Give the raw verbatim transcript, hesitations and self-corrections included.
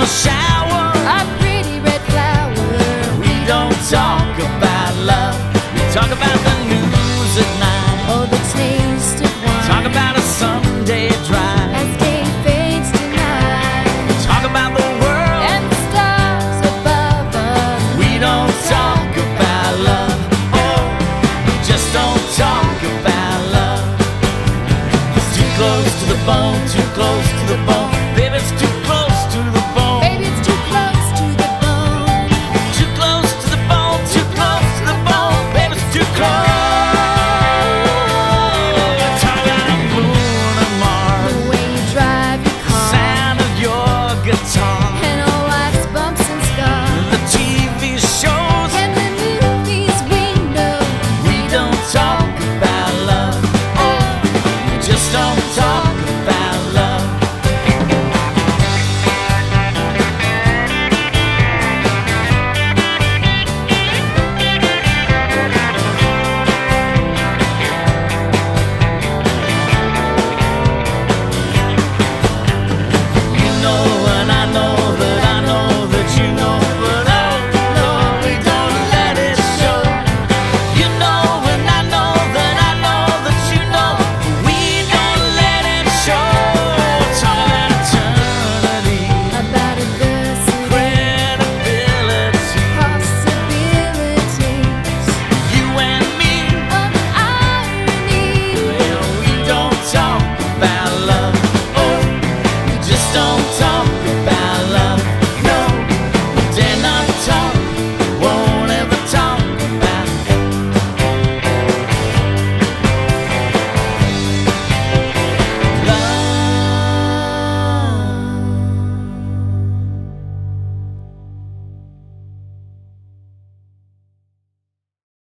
shower, a pretty red flower. we don't talk about love. We talk about the news at night. Oh, the taste of wine. Talk about a Sunday drive. As day fades to night. Talk about the